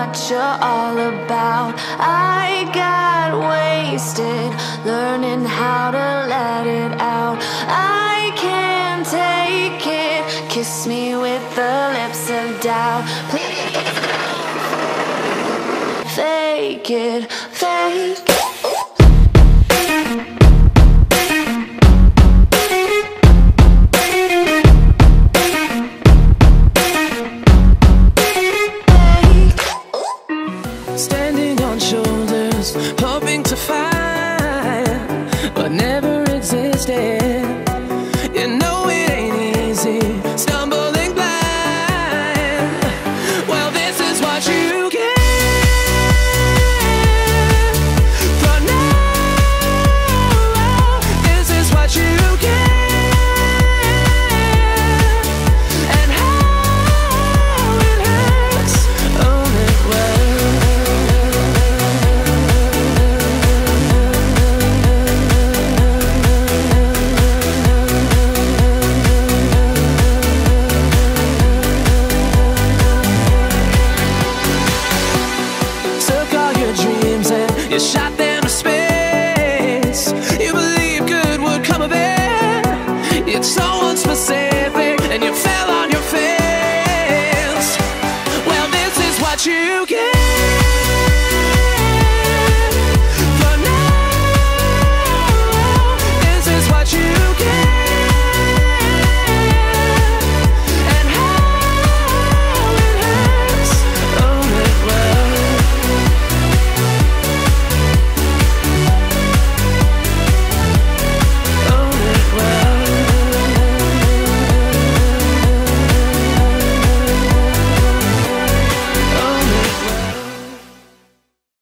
what you're all about. I got wasted learning how to let it out. I can't take it. Kiss me with the lips of doubt. Please fake it, fake it. Standing on shoulders, hoping to find what never existed. You know it ain't easy, stumbling blind. Well, this is what you get for now. This is what you get. And how it hurts, own it well. You shot them to space. You believed good would come of it. It's so unspecific, and you fell on your face. Well, this is what you get.